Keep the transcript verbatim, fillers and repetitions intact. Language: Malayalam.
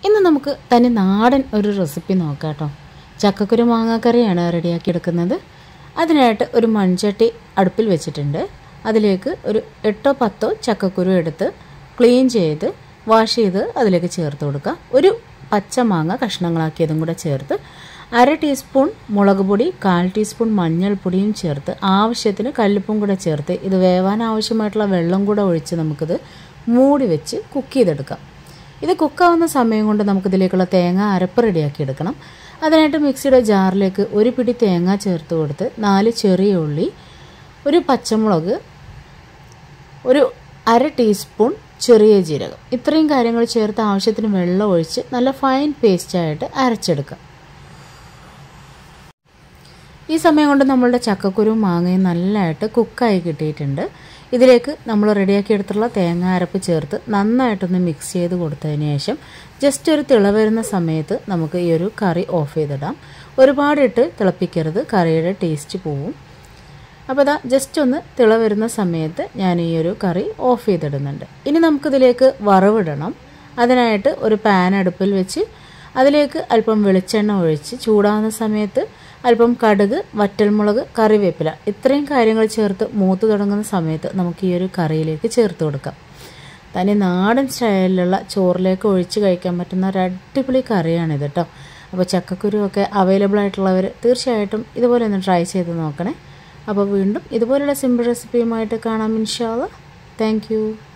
ഇന്ന് നമുക്ക് തനി നാടൻ ഒരു റെസിപ്പി നോക്കാം കേട്ടോ. ചക്കക്കുരു മാങ്ങാക്കറിയാണ് റെഡിയാക്കി എടുക്കുന്നത്. അതിനായിട്ട് ഒരു മൺചട്ടി അടുപ്പിൽ വെച്ചിട്ടുണ്ട്. അതിലേക്ക് ഒരു എട്ടോ പത്തോ ചക്കക്കുരു എടുത്ത് ക്ലീൻ ചെയ്ത് വാഷ് ചെയ്ത് അതിലേക്ക് ചേർത്ത് കൊടുക്കുക. ഒരു പച്ചമാങ്ങ കഷ്ണങ്ങളാക്കിയതും കൂടെ ചേർത്ത് അര ടീസ്പൂൺ മുളക് പൊടി, കാൽ ടീസ്പൂൺ മഞ്ഞൾപ്പൊടിയും ചേർത്ത് ആവശ്യത്തിന് കല്ലുപ്പും കൂടെ ചേർത്ത് ഇത് വേവാൻ ആവശ്യമായിട്ടുള്ള വെള്ളം കൂടെ ഒഴിച്ച് നമുക്കിത് മൂടി വെച്ച് കുക്ക് ചെയ്തെടുക്കാം. ഇത് കുക്കാവുന്ന സമയം കൊണ്ട് നമുക്കിതിലേക്കുള്ള തേങ്ങ അരപ്പ് റെഡിയാക്കി എടുക്കണം. അതിനായിട്ട് മിക്സിയുടെ ജാറിലേക്ക് ഒരു പിടി തേങ്ങ ചേർത്ത് കൊടുത്ത് നാല് ചെറിയ ഉള്ളി, ഒരു പച്ചമുളക്, ഒരു അര ടീസ്പൂൺ ചെറിയ ജീരകം, ഇത്രയും കാര്യങ്ങൾ ചേർത്ത് ആവശ്യത്തിന് വെള്ളം ഒഴിച്ച് നല്ല ഫൈൻ പേസ്റ്റായിട്ട് അരച്ചെടുക്കാം. ഈ സമയം കൊണ്ട് നമ്മളുടെ ചക്കക്കുരു മാങ്ങയും നല്ലതായിട്ട് കുക്കായി കിട്ടിയിട്ടുണ്ട്. ഇതിലേക്ക് നമ്മൾ റെഡിയാക്കി എടുത്തുള്ള തേങ്ങ അരപ്പ് ചേർത്ത് നന്നായിട്ടൊന്ന് മിക്സ് ചെയ്ത് കൊടുത്തതിന് ശേഷം ജസ്റ്റ് ഒരു തിള വരുന്ന സമയത്ത് നമുക്ക് ഈ ഒരു കറി ഓഫ് ചെയ്തിടാം. ഒരുപാടിട്ട് തിളപ്പിക്കരുത്, കറിയുടെ ടേസ്റ്റ് പോവും. അപ്പോൾ അതാ ജസ്റ്റ് ഒന്ന് തിള വരുന്ന സമയത്ത് ഞാൻ ഈ ഒരു കറി ഓഫ് ചെയ്തിടുന്നുണ്ട്. ഇനി നമുക്കിതിലേക്ക് വറവിടണം. അതിനായിട്ട് ഒരു പാൻ അടുപ്പിൽ വെച്ച് അതിലേക്ക് അല്പം വെളിച്ചെണ്ണ ഒഴിച്ച് ചൂടാകുന്ന സമയത്ത് അല്പം കടുക്, വറ്റൽമുളക്, കറിവേപ്പില ഇത്രയും കാര്യങ്ങൾ ചേർത്ത് മൂത്ത് തുടങ്ങുന്ന സമയത്ത് നമുക്ക് ഈ ഒരു കറിയിലേക്ക് ചേർത്ത് കൊടുക്കാം. തനി നാടൻ സ്റ്റൈലിലുള്ള ചോറിലേക്ക് ഒഴിച്ച് കഴിക്കാൻ പറ്റുന്ന ഒരു അടിപൊളി കറിയാണിത് കേട്ടോ. അപ്പോൾ ചക്കക്കുരുവൊക്കെ അവൈലബിൾ ആയിട്ടുള്ളവർ തീർച്ചയായിട്ടും ഇതുപോലെ ഒന്ന് ട്രൈ ചെയ്ത് നോക്കണേ. അപ്പോൾ വീണ്ടും ഇതുപോലുള്ള സിമ്പിൾ റെസിപ്പിയുമായിട്ട് കാണാം ഇൻഷാ അല്ലാഹ്. Thank you.